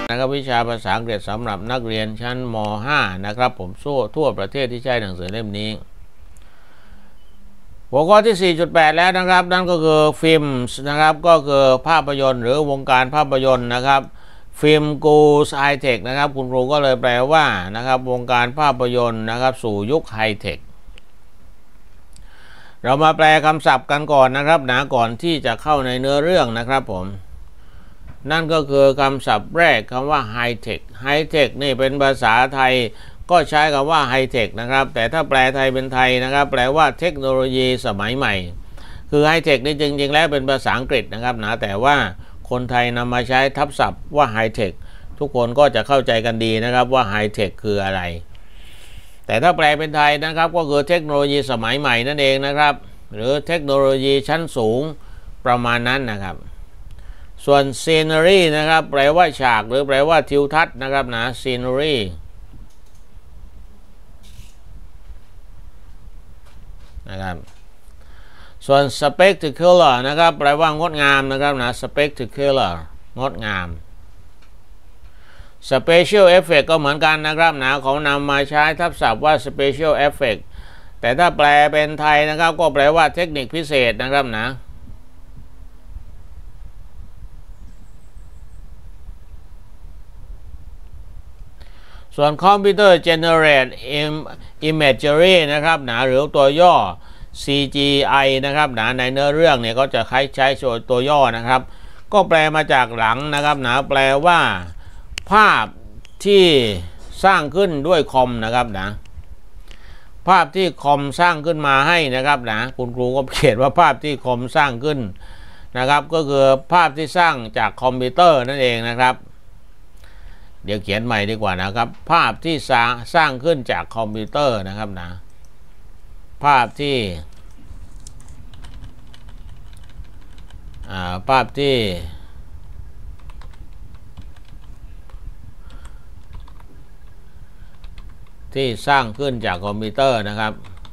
นะครับวิชาภาษาอังกฤษสำหรับนักเรียนชั้นม.5 นะครับผมทั่วประเทศที่ใช้หนังสือเล่มนี้หัวข้อที่ 4.8 แล้วนะครับนั่นก็คือฟิล์มนะครับก็คือภาพยนตร์หรือวงการภาพยนตร์นะครับฟิล์มกูสไฮเทคนะครับคุณครูก็เลยแปลว่านะครับวงการภาพยนตร์นะครับสู่ยุคไฮเทคเรามาแปลคำศัพท์กันก่อนนะครับก่อนที่จะเข้าในเนื้อเรื่องนะครับผมนั่นก็คือคำศัพท์แรกคำว่าไฮเทคไฮเทคนี่เป็นภาษาไทยก็ใช้คำว่าไฮเทคนะครับแต่ถ้าแปลไทยเป็นไทยนะครับแปลว่าเทคโนโลยีสมัยใหม่คือไฮเทคนี่จริงๆแล้วเป็นภาษาอังกฤษนะครับแต่ว่าคนไทยนำมาใช้ทับศัพท์ว่าไฮเทคทุกคนก็จะเข้าใจกันดีนะครับว่าไฮเทคคืออะไรแต่ถ้าแปลเป็นไทยนะครับก็คือเทคโนโลยีสมัยใหม่นั่นเองนะครับหรือเทคโนโลยีชั้นสูงประมาณนั้นนะครับส่วน scenery นะครับแปลว่าฉากหรือแปลว่าทิวทัศน์นะครับscenery นะครับส่วน spectacular นะครับแปลว่างดงามนะครับspectacular งดงาม special effect ก็เหมือนกันนะครับเขานำมาใช้ทับศัพท์ว่า special effect แต่ถ้าแปลเป็นไทยนะครับก็แปลว่าเทคนิคพิเศษนะครับส่วน Computer Generate Imagery นะครับหรือตัวย่อ CGI นะครับในเนื้อเรื่องเนี่ยก็จะใช้ตัวย่อนะครับก็แปลมาจากหลังนะครับแปลว่าภาพที่สร้างขึ้นด้วยคอมนะครับภาพที่คอมสร้างขึ้นมาให้นะครับคุณครูก็เขียนว่าภาพที่คอมสร้างขึ้นนะครับก็คือภาพที่สร้างจากคอมพิวเตอร์นั่นเองนะครับเดี๋ยวเขียนใหม่ดีกว่านะครับภาพที่สร้างขึ้นจากคอมพิวเตอร์นะครับภาพที่สร้างขึ้นจากคอมพิวเตอร์นะครับ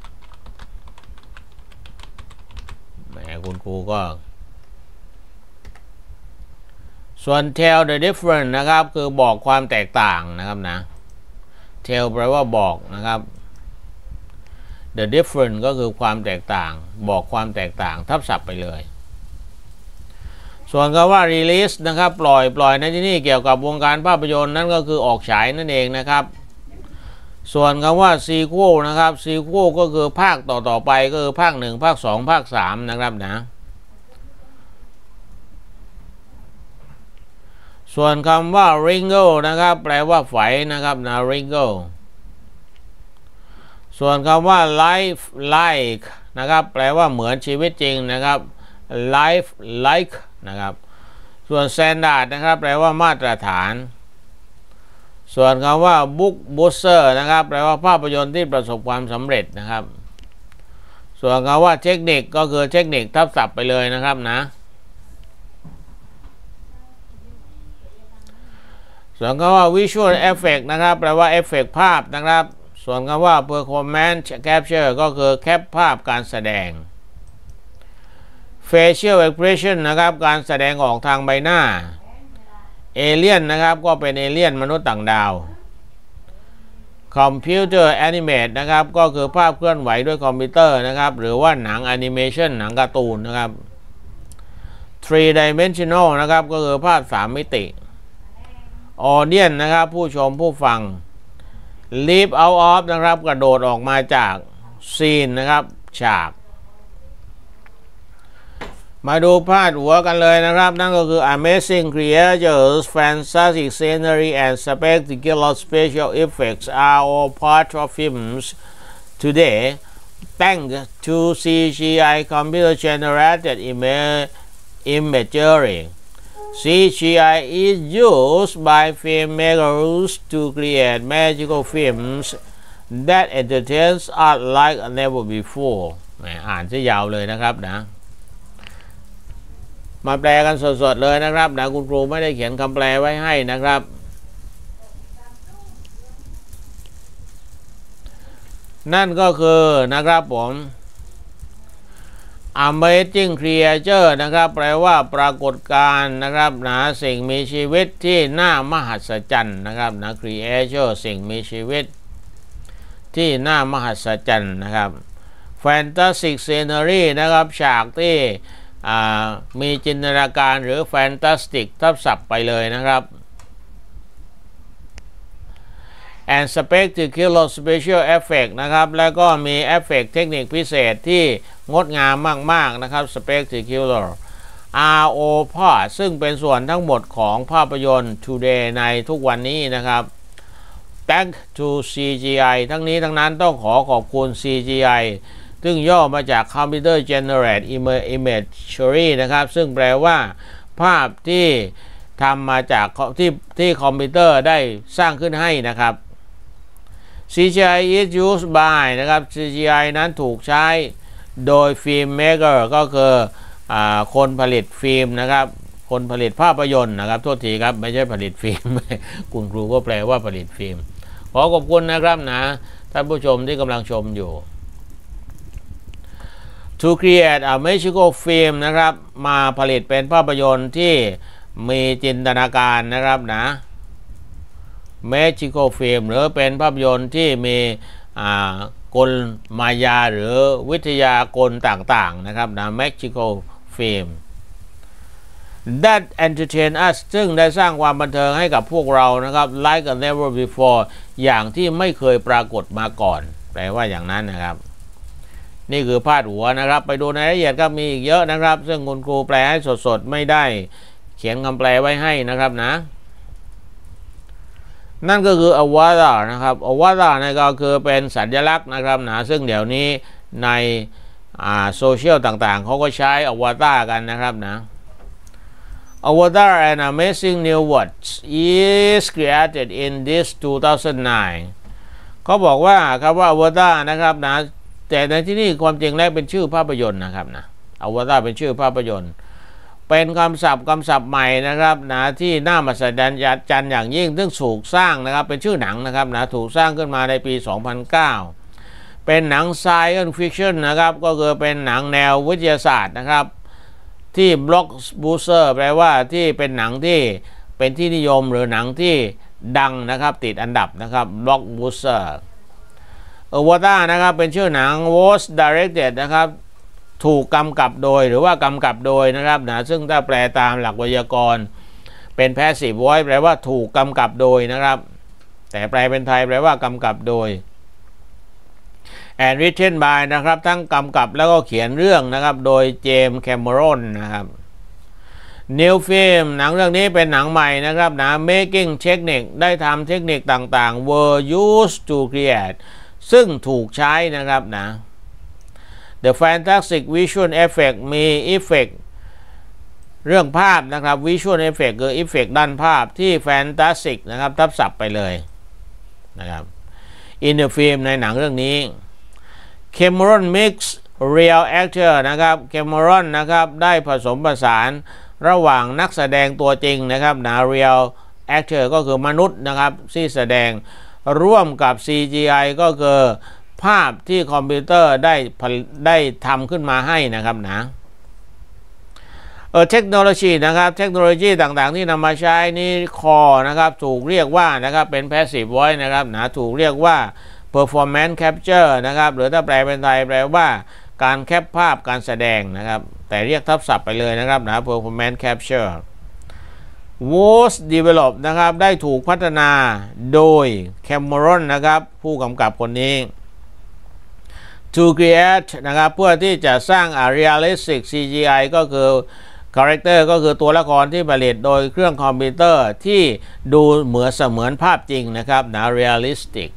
แหมคุณครูก็ส่วน tell the difference นะครับคือบอกความแตกต่างนะครับtell แปลว่าบอกนะครับ the difference ก็คือความแตกต่างบอกความแตกต่างทับศัพท์ไปเลยส่วนคำว่า release นะครับปล่อยในที่นี้เกี่ยวกับวงการภาพยนตร์นั่นก็คือออกฉายนั่นเองนะครับส่วนคำว่า sequel นะครับ sequel ก็คือภาคต่อไปก็คือภาค1ภาค2ภาค3นะครับส่วนคำว่า wrinkle นะครับแปลว่าไฝนะครับwrinkle ส่วนคำว่า life like นะครับแปลว่าเหมือนชีวิตจริงนะครับ life like นะครับส่วน standard นะครับแปลว่ามาตรฐานส่วนคำว่า book booster นะครับแปลว่าภาพยนตร์ที่ประสบความสำเร็จนะครับส่วนคำว่าเทคนิคก็คือเทคนิคทับศัพท์ไปเลยนะครับส่วนคำว่า visual effect นะครับแปลว่าเอฟเฟกต์ภาพนะครับส่วนคำว่า performance capture ก็คือแคปภาพการแสดง facial expression นะครับการแสดงออกทางใบหน้า alien นะครับก็เป็นเอเลี่ยนมนุษย์ต่างดาว computer animate นะครับก็คือภาพเคลื่อนไหวด้วยคอมพิวเตอร์นะครับหรือว่าหนัง animation หนังการ์ตูนนะครับ three dimensional นะครับก็คือภาพ3มิติ audience นะครับผู้ชมผู้ฟัง leap out of นะครับกระโดดออกมาจาก scene นะครับฉากมาดูพาดหัวกันเลยนะครับนั่นก็คือ amazing creatures fantastic scenery and spectacular special effects are all part of films today thanks to CGI computer generated imagery CGI is used by filmmakers to create magical films that entertain us like never before อ่านซะยาวเลยนะครับมาแปลกันสดๆเลยนะครับคุณครูไม่ได้เขียนคำแปลไว้ให้นะครับนั่นก็คือนะครับผม Amazing Creature นะครับแปลว่าปรากฏการณ์นะครับนะสิ่งมีชีวิตที่น่ามหัศจรรย์นะครับนะ Creature สิ่งมีชีวิตที่น่ามหัศจรรย์นะครับ Fantastic Scenery นะครับฉากที่มีจินตนาการหรือ Fantastic ทับศัพท์ไปเลยนะครับ and spectacular special effect นะครับแล้วก็มีเอฟเฟกต์เทคนิคพิเศษที่งดงามมากๆนะครับ spectacular RO part ซึ่งเป็นส่วนทั้งหมดของภาพยนตร์ today ในทุกวันนี้นะครับ thank to CGI ทั้งนี้ทั้งนั้นต้องขอบคุณ CGI ซึ่งย่อมาจาก Computer Generate Imagery นะครับซึ่งแปลว่าภาพที่ทำมาจากที่คอมพิวเตอร์ได้สร้างขึ้นให้นะครับ CGI is used by นะครับ CGI นั้นถูกใช้โดย Filmmaker ก็คือคนผลิตฟิล์มนะครับคนผลิตภาพยนตร์นะครับโทษทีครับไม่ใช่ผลิตฟิล์ม คุณครูก็แปลว่าผลิตฟิล์มขอขอบคุณนะครับนะท่านผู้ชมที่กำลังชมอยู่ To create a magical film นะครับมาผลิตเป็นภาพยนตร์ที่มีจินตนาการนะครับนะ magical film หรือเป็นภาพยนตร์ที่มีกลมายาหรือวิทยากลต่างๆนะครับนะ magical film that entertain us ซึ่งได้สร้างความบันเทิงให้กับพวกเรานะครับ like a never before อย่างที่ไม่เคยปรากฏมาก่อนแปลว่าอย่างนั้นนะครับนี่คือพาดหัวนะครับไปดูในรายละเอียดก็มีอีกเยอะนะครับซึ่งคุณครูแปลให้สดๆไม่ได้เขียนคำแปลไว้ให้นะครับนะนั่นก็คือ Avatar นะครับ Avatar นี่ก็คือเป็นสัญลักษณ์นะครับนะซึ่งเดี๋ยวนี้ในโซเชียลต่างๆเขาก็ใช้ Avatar กันนะครับนะ Avatar an amazing new world is created in this 2009 เขาบอกว่าครับว่า Avatar นะครับนะแต่ในที่นี้ความจริงแล้วเป็นชื่อภาพยนตร์นะครับนะ Avatar เป็นชื่อภาพยนตร์เป็นคำศัพท์ใหม่นะครับนะที่น่ามหัศจรรย์อย่างยิ่งซึ่งถูกสร้างนะครับเป็นชื่อหนังนะครับนะถูกสร้างขึ้นมาในปี 2009 เป็นหนัง Science Fiction นะครับก็คือเป็นหนังแนววิทยาศาสตร์นะครับที่ Blockbuster แปลว่าที่เป็นหนังที่เป็นที่นิยมหรือหนังที่ดังนะครับติดอันดับนะครับ Blockbuster Avatar นะครับเป็นชื่อหนัง was directed นะครับถูกกำกับโดยหรือว่ากำกับโดยนะครับนะซึ่งถ้าแปลตามหลักไวยากรณ์เป็น passive voice แปลว่าถูกกำกับโดยนะครับแต่แปลเป็นไทยแปลว่ากำกับโดย and written by นะครับทั้งกำกับแล้วก็เขียนเรื่องนะครับโดยเจมส์แคมเมรอนนะครับ New Film หนังเรื่องนี้เป็นหนังใหม่นะครับนะ making technique ได้ทำเทคนิคต่างๆ were used to create ซึ่งถูกใช้นะครับนะ The Fantastic Visual Effect มีเอฟเฟกต์เรื่องภาพนะครับ Visual Effect คือเอฟเฟกต์ด้านภาพที่ Fantastic นะครับทับศัพท์ไปเลยนะครับ In the film ในหนังเรื่องนี้ Cameron Mix Real Actor นะครับ Cameron นะครับได้ผสมผสานระหว่างนักแสดงตัวจริงนะครับนะ Real Actor ก็คือมนุษย์นะครับที่แสดงร่วมกับ CGI ก็คือภาพที่คอมพิวเตอร์ได้ทำขึ้นมาให้นะครับนะเทคโนโลยีนะครับเทคโนโลยีต่างๆที่นำมาใช้นี่คอนะครับถูกเรียกว่านะครับเป็น passive voice นะครับนะถูกเรียกว่า performance capture นะครับหรือถ้าแปลเป็นไทยแปลว่าการแคปภาพการแสดงนะครับแต่เรียกทับศัพท์ไปเลยนะครับนะ performance capture was developed นะครับได้ถูกพัฒนาโดย Cameron นะครับผู้กำกับคนนี้ to create นะครับเพื่อที่จะสร้างrealistic CGI ก็คือ character ก็คือตัวละครที่ผลิตโดยเครื่องคอมพิวเตอร์ที่ดูเหมือนภาพจริงนะครับนะ realistic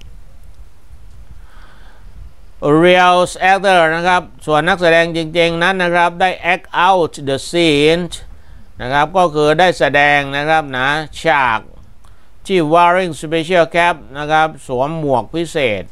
real actor นะครับส่วนนักแสดงจริงๆนั้นนะครับได้ act out the scene นะครับก็คือได้แสดงนะครับนะฉากที่ wearing special cap นะครับสวมหมวกพิเศษ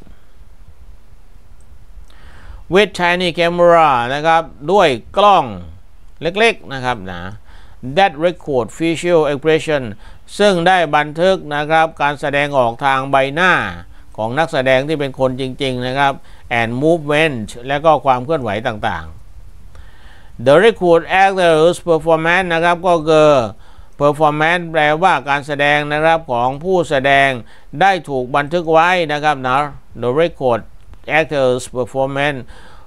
with tiny camera นะครับด้วยกล้องเล็กๆนะครับนะ that record facial expression ซึ่งได้บันทึกนะครับการแสดงออกทางใบหน้าของนักแสดงที่เป็นคนจริงๆนะครับ and movement และก็ความเคลื่อนไหวต่าง The record actor's performance นะครับก็คือ performance แปลว่าการแสดงนะครับของผู้แสดงได้ถูกบันทึกไว้นะครับนะ The record actor's performance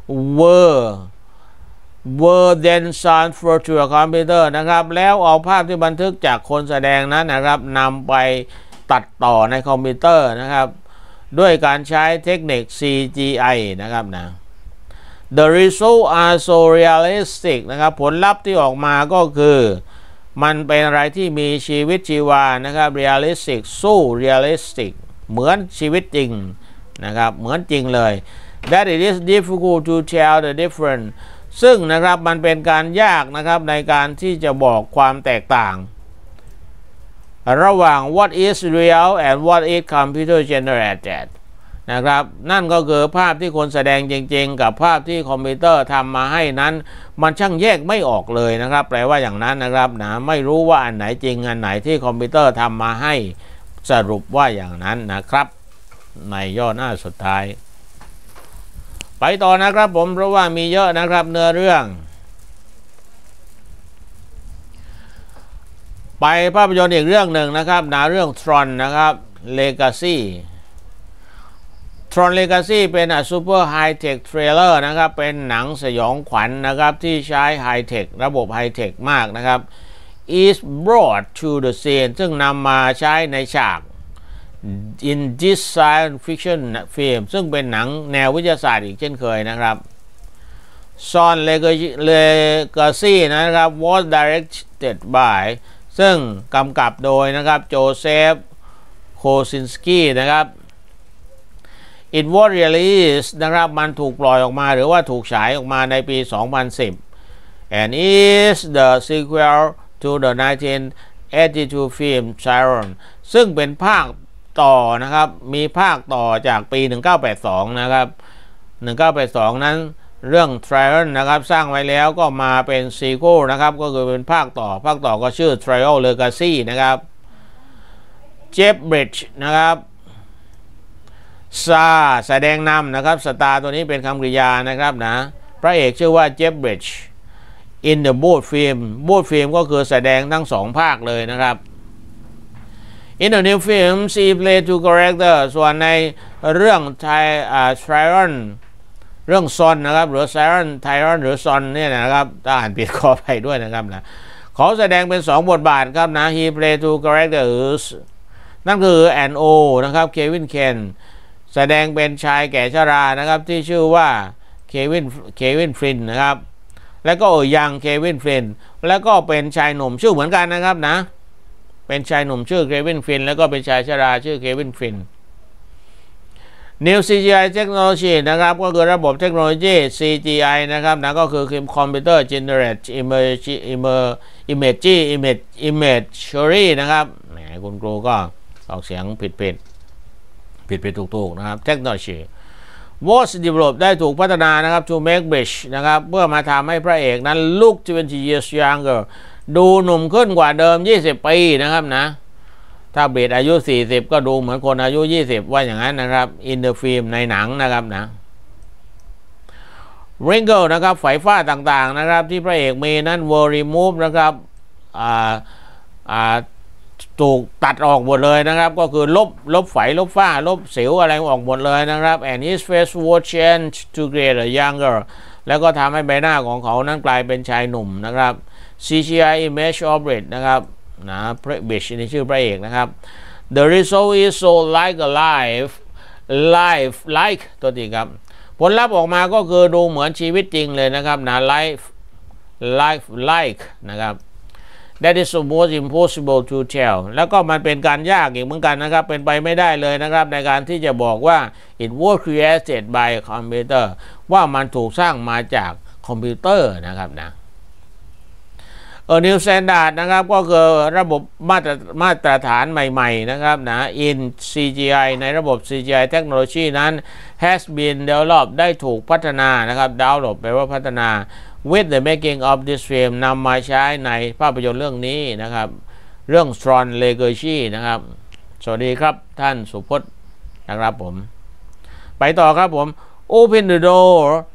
were then transferred to a computer นะครับแล้วเอาภาพที่บันทึกจากคนแสดงนั้นนะครับนำไปตัดต่อในคอมพิวเตอร์นะครับด้วยการใช้เทคนิค CGI นะครับนะ The result are so realistic นะครับผลลัพธ์ที่ออกมาก็คือมันเป็นอะไรที่มีชีวิตชีวานะครับ realistic สู้ realistic เหมือนชีวิตจริงนะครับเหมือนจริงเลย that it is difficult to tell the difference ซึ่งนะครับมันเป็นการยากนะครับในการที่จะบอกความแตกต่างระหว่าง what is real and what is computer generated นะครับนั่นก็คือภาพที่คนแสดงจริงๆกับภาพที่คอมพิวเตอร์ทำมาให้นั้นมันช่างแยกไม่ออกเลยนะครับแปลว่าอย่างนั้นนะครับนะไม่รู้ว่าอันไหนจริงอันไหนที่คอมพิวเตอร์ทำมาให้สรุปว่าอย่างนั้นนะครับในย่อหน้าสุดท้ายไปต่อนะครับผมเพราะว่ามีเยอะนะครับเนื้อเรื่องไปภาพยนตร์อีกเรื่องหนึ่งนะครับนะเรื่อง Tron นะครับ Legacy Tron Legacy เป็นซูเปอร์ไฮเทคเทรลเลอร์นะครับเป็นหนังสยองขวัญ นะครับที่ใช้ไฮเทคระบบไฮเทคมากนะครับ is brought to the scene ซึ่งนำมาใช้ในฉาก in this science fiction film ซึ่งเป็นหนังแนววิทยาศาสตร์อีกเช่นเคยนะครับ Tron Legacy นะครับ was directed by ซึ่งกำกับโดยนะครับโจเซฟโคซินสกี้นะครับ It was released นะครับมันถูกปล่อยออกมาหรือว่าถูกฉายออกมาในปี 2010 and is the sequel to the 1982 film Siren ซึ่งเป็นภาคต่อนะครับมีภาคต่อจากปี 1982 นะครับ 1982 นั้นเรื่อง Siren นะครับสร้างไว้แล้วก็มาเป็นซีโก้นะครับก็คือเป็นภาคต่อก็ชื่อ Tron Legacy นะครับ Jeff Bridges นะครับแสดงนำนะครับสตาร์ตัวนี้เป็นคำกริยานะครับนะพระเอกชื่อว่า Jeff Bridges in the both film ก็คือแสดงทั้งสองภาคเลยนะครับ In the new film she played two characters ส่วนในเรื่องTron เรื่องซอนนะครับหรือTronหรือซอนเนี่ยนะครับถ้าอ่านผิดขออภัยด้วยนะครับนะเขาแสดงเป็น2บทบาทครับนะ he played two characters นั่นคือแอนโอนะครับเควินเคนแสดงเป็นชายแก่ชรานะครับที่ชื่อว่าเควินฟลินนะครับแล้วก็ยังเควินฟลินแล้วก็เป็นชายหนุ่มชื่อเหมือนกันนะครับนะเป็นชายหนุ่มชื่อเควินฟลินแล้วก็เป็นชายชราชื่อเควินฟลิน New CGI Technology นะครับก็คือระบบเทคโนโลยี CGI นะครับนะก็คือ Computer Generate Imagery นะครับแหมคุณครูก็ออกเสียงผิดถูกนะครับ Technology was developed ได้ถูกพัฒนานะครับ to make Bridges นะครับเพื่อมาทำให้พระเอกนั้น look 20 years younger ดูหนุ่มขึ้นกว่าเดิม20 ปีนะครับนะถ้าเบสอายุ40ก็ดูเหมือนคนอายุ20ว่าอย่างนั้นนะครับ in the film ในหนังนะครับนะ wrinkle นะครับไฝฝ้าต่างๆนะครับที่พระเอกมีนั้น were removed นะครับถูกตัดออกหมดเลยนะครับก็คือลบไฝลบฝ้าลบสิวอะไรออกหมดเลยนะครับ and his face was changed to create a younger แล้วก็ทำให้ใบหน้าของเขานั้นกลายเป็นชายหนุ่มนะครับ CGI image of it นะครับนะBridgesนี่ชื่อพระเอกนะครับ the result is so like a life ตัวจริงครับผลลัพธ์ออกมาก็คือดูเหมือนชีวิตจริงเลยนะครับนะ life like นะครับThat is almost impossible to tell แล้วก็มันเป็นการยากอีกเหมือนกันนะครับเป็นไปไม่ได้เลยนะครับในการที่จะบอกว่า it was created by a computer ว่ามันถูกสร้างมาจากคอมพิวเตอร์นะครับนะNew Standard นะครับก็คือระบบมาตรฐานใหม่ๆนะครับนะ in CGI ในระบบ CGI Technology นั้น has been developed ได้ถูกพัฒนานะครับ develop แปลว่าพัฒนาwith the making of this film นำมาใช้ในภาพยนตร์เรื่องนี้นะครับเรื่อง Tron Legacy นะครับสวัสดีครับท่านสุพจน์นะครับผมไปต่อครับผม Open the door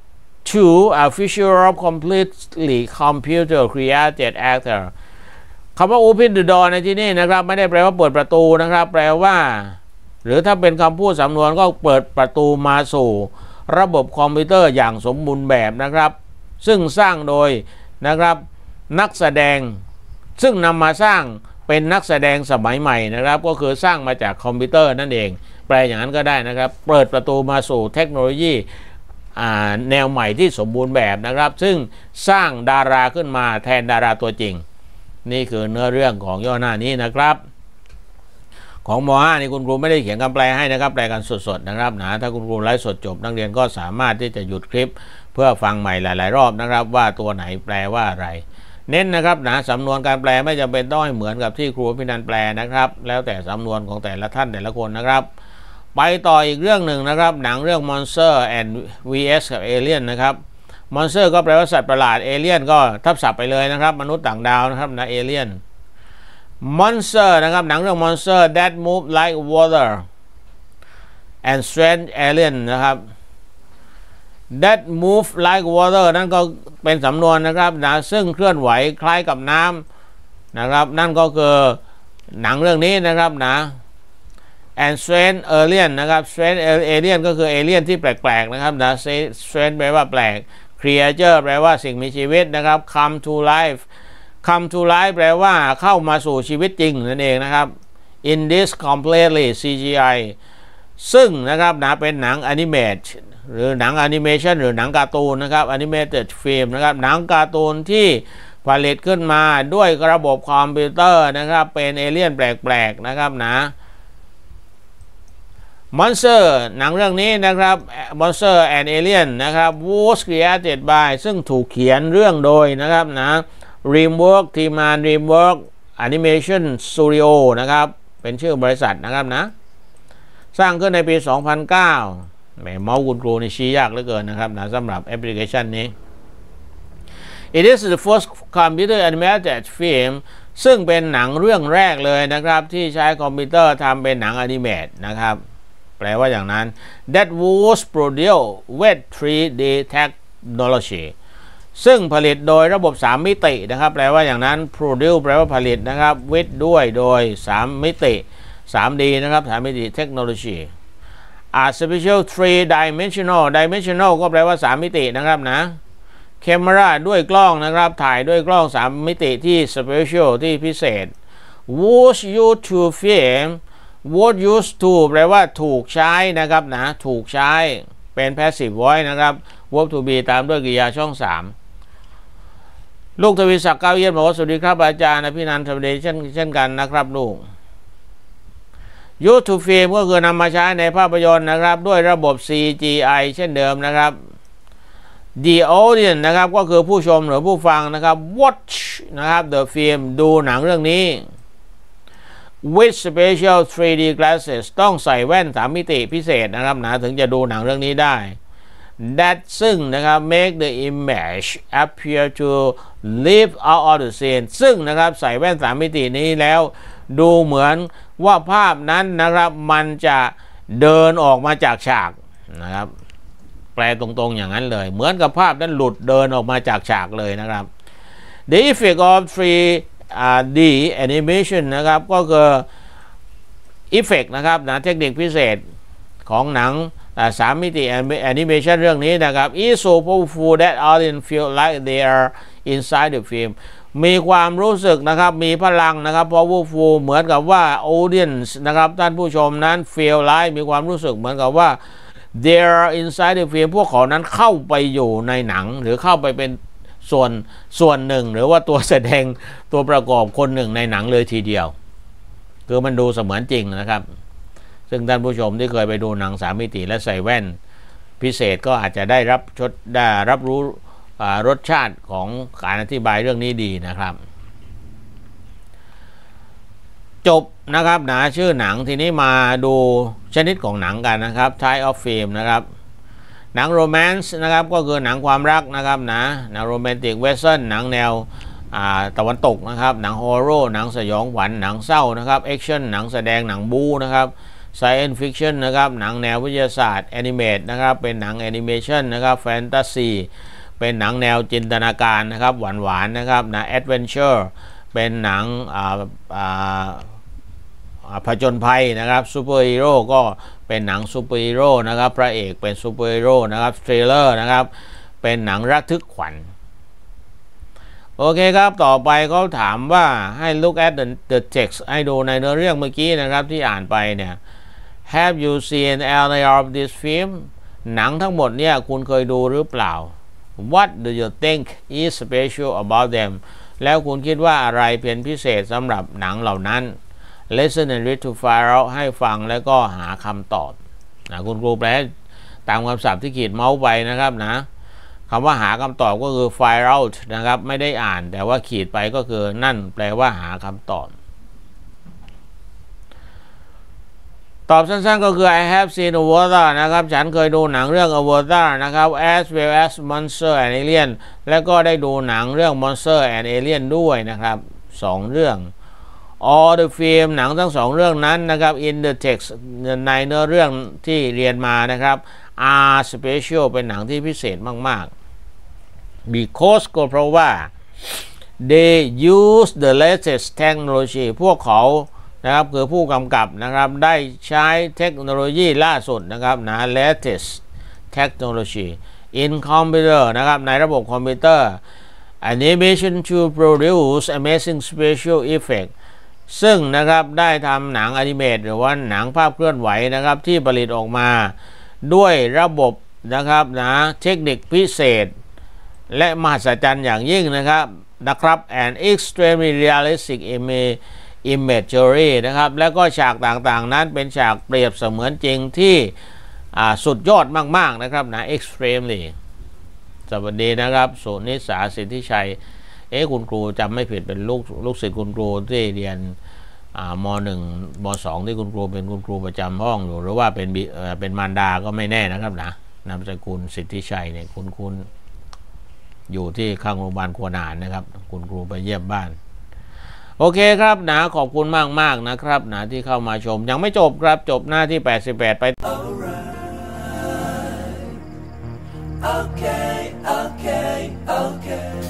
to a figure of completely computer created actor คำว่า open the door ในที่นี้นะครับไม่ได้แปลว่าเปิดประตูนะครับแปลว่าหรือถ้าเป็นคำพูดสำนวนก็เปิดประตูมาสู่ระบบคอมพิวเตอร์อย่างสมบูรณ์แบบนะครับซึ่งสร้างโดยนะครับนักแสดงซึ่งนำมาสร้างเป็นนักแสดงสมัยใหม่นะครับก็คือสร้างมาจากคอมพิวเตอร์นั่นเองแปลอย่างนั้นก็ได้นะครับเปิดประตูมาสู่เทคโนโลยีแนวใหม่ที่สมบูรณ์แบบนะครับซึ่งสร้างดาราขึ้นมาแทนดาราตัวจริงนี่คือเนื้อเรื่องของย่อหน้านี้นะครับของม.5 นี่คุณครูไม่ได้เขียนคำแปลให้นะครับแปลกันสดๆนะครับนะถ้าคุณครูไลฟ์สดจบนักเรียนก็สามารถที่จะหยุดคลิปเพื่อฟังใหม่หลายๆรอบนะครับว่าตัวไหนแปลว่าอะไรเน้นนะครับนะสำนวนการแปลไม่จำเป็นต้องให้เหมือนกับที่ครูพินันท์แปลนะครับแล้วแต่สำนวนของแต่ละท่านแต่ละคนนะครับไปต่ออีกเรื่องหนึ่งนะครับหนังเรื่อง Monster and vs กับ Alien นะครับ Monster ก็แปลว่าสัตว์ประหลาด Alien ก็ทับศัพท์ไปเลยนะครับมนุษย์ต่างดาวนะครับนะ Alien Monster นะครับหนังเรื่อง Monster that move like water and strange alien นะครับ that move like water นั่นก็เป็นสำนวนนะครับนะซึ่งเคลื่อนไหวคล้ายกับน้ำนะครับนั่นก็คือหนังเรื่องนี้นะครับนะ and strange alien นะครับ strange alien ก็คือเอเลี่ยนที่แปลกๆนะครับนะ strange แปลว่าแปลก creature แปลว่าสิ่งมีชีวิตนะครับ come to lifeแปลว่าเข้ามาสู่ชีวิตจริงนั่นเองนะครับ in this completely CGI ซึ่งนะครับนะเป็นหนังอนิเมตหรือหนังแอนิเมชันหรือหนังการ์ตูนนะครับ animated film นะครับหนังการ์ตูนที่ผลิตขึ้นมาด้วยระบบคอมพิวเตอร์นะครับเป็นเอเลี่ยนแปลกๆนะครับนะ Monster หนังเรื่องนี้นะครับ Monster and Alien นะครับ was created by ซึ่งถูกเขียนเรื่องโดยนะครับนะDreamworks ทีมงาน Dreamworks Animation Studio นะครับเป็นชื่อบริษัทนะครับนะสร้างขึ้นในปี 2009 แหมเมาส์คุณครูนี่ชี้ยากเหลือเกินนะครับนะสำหรับแอปพลิเคชันนี้ It is the first computer animated film ซึ่งเป็นหนังเรื่องแรกเลยนะครับที่ใช้คอมพิวเตอร์ทำเป็นหนังอนิเมตนะครับแปลว่าอย่างนั้น That was produced with 3D technologyซึ่งผลิตโดยระบบ3มิตินะครับแปลว่าอย่างนั้น produce แปลว่าผลิตนะครับ with ด้วยโดย3มิติ 3D นะครับ3มิติ technology a special 3 dimensional ก็แปลว่า3มิตินะครับนะ camera ด้วยกล้องนะครับถ่ายด้วยกล้อง3มิติที่ special ที่พิเศษ was used to film was used to แปลว่าถูกใช้นะครับนะถูกใช้เป็น passive voice นะครับ verb to be ตามด้วยกริยาช่อง3ลูกทวีศักดิ์ก้าวเยี่ยมบอกว่าสวัสดีครับอาจารย์พี่นันท์สวัสดีเช่นกันนะครับลูก YouTube Film ก็คือนำมาใช้ในภาพยนตร์นะครับด้วยระบบ CGI เช่นเดิมนะครับ The audience นะครับก็คือผู้ชมหรือผู้ฟังนะครับ watch นะครับ the film ดูหนังเรื่องนี้ with special 3D glasses ต้องใส่แว่น3มิติพิเศษนะครับนะถึงจะดูหนังเรื่องนี้ได้that ซึ่งนะครับ make the image appear to live out of the scene ซึ่งนะครับใส่แว่น3มิตินี้แล้วดูเหมือนว่าภาพนั้นนะครับมันจะเดินออกมาจากฉากนะครับแปลตรงๆอย่างนั้นเลยเหมือนกับภาพนั้นหลุดเดินออกมาจากฉากเลยนะครับ the effect of 3D animation นะครับก็คือ effect นะครับนะเทคนิคพิเศษของหนัง3มิติแอนิเมชันเรื่องนี้นะครับ is so powerful that audience feel like they are inside the film มีความรู้สึกนะครับมีพลังนะครับ powerful เหมือนกับว่า audience นะครับท่านผู้ชมนั้น feel like มีความรู้สึกเหมือนกับว่า they are inside the film พวกเขานั้นเข้าไปอยู่ในหนังหรือเข้าไปเป็นส่วนหนึ่งหรือว่าตัวแสดงตัวประกอบคนหนึ่งในหนังเลยทีเดียวคือมันดูเสมือนจริงนะครับซึ่งท่านผู้ชมที่เคยไปดูหนัง3มิติและใส่แว่นพิเศษก็อาจจะได้รับรู้รสชาติของการอธิบายเรื่องนี้ดีนะครับจบนะครับนะชื่อหนังทีนี้มาดูชนิดของหนังกันนะครับ Type of Film นะครับหนังโรแมนต์นะครับก็คือหนังความรักนะครับนะหนังโรแมนติกเวสเทิร์นหนังแนวตะวันตกนะครับหนังฮอร์โรหนังสยองขวัญหนังเศร้านะครับแอคชั่นหนังแสดงหนังบู๊นะครับ Science Fiction นะครับหนังแนววิทยาศาสตร์ Animate นะครับเป็นหนังแอนิเมชันนะครับ Fantasy เป็นหนังแนวจินตนาการนะครับหวานๆนะครับนะ Adventure เป็นหนังผจญภัยนะครับซูเปอร์ฮีโร่ก็เป็นหนังซูเปอร์ฮีโร่นะครับพระเอกเป็นซูเปอร์ฮีโร่นะครับทริลเลอร์นะครับเป็นหนังระทึกขวัญโอเคครับต่อไปเขาถามว่าให้ look at the text ให้ดูในเนื้อเรื่องเมื่อกี้นะครับที่อ่านไปเนี่ย Have you seen any of this film หนังทั้งหมดเนี่ยคุณเคยดูหรือเปล่า What do you think is special about them แล้วคุณคิดว่าอะไรเป็นพิเศษสำหรับหนังเหล่านั้น Listen and read to find out ให้ฟังแล้วก็หาคำตอบคุณครูแปลตามคำศัพท์ที่ขีดเมาส์ไปนะครับนะคำว่าหาคำตอบก็คือ find out นะครับไม่ได้อ่านแต่ว่าขีดไปก็คือนั่นแปลว่าหาคำตอบตอบสั้นๆก็คือ I have seen Avatar นะครับฉันเคยดูหนังเรื่อง Avatar นะครับ as well as Monster and Alien แล้วก็ได้ดูหนังเรื่อง Monster and Alien ด้วยนะครับ2เรื่อง all the film หนังทั้ง2เรื่องนั้นนะครับ in the text ในเนื้อเรื่องที่เรียนมานะครับ are special เป็นหนังที่พิเศษมากๆ because ก็เพราะว่า they use the latest technology พวกเขานะครับคือผู้กำกับนะครับได้ใช้เทคโนโลยีล่าสุดนะครับนะ latest technology in computer นะครับในระบบคอมพิวเตอร์ animation to produce amazing special effect ซึ่งนะครับได้ทำหนังอนิเมตหรือว่าหนังภาพเคลื่อนไหวนะครับที่ผลิตออกมาด้วยระบบนะครับนะเทคนิคพิเศษและมหัศจรรย์อย่างยิ่งนะครับand extremely realistic imagery นะครับแล้วก็ฉากต่างๆนั้นเป็นฉากเปรียบเสมือนจริงที่สุดยอดมากๆนะครับนะ extremely สวัสดีนะครับสุนิสาสิทธิชัยคุณครูจำไม่ผิดเป็นลูกศิษย์คุณครูที่เรียนม.1 ม.2 ที่คุณครูเป็นคุณครูประจำห้องอยู่หรือว่าเป็นมารดาก็ไม่แน่นะครับนะนามสกุลสิทธิชัยเนี่ยคุณอยู่ที่ข้างโรงพยาบาลควรหารนะครับคุณครูไปเยี่ยมบ้านโอเคครับนะขอบคุณมากๆนะครับนะที่เข้ามาชมยังไม่จบครับจบหน้าที่88ไป Okay.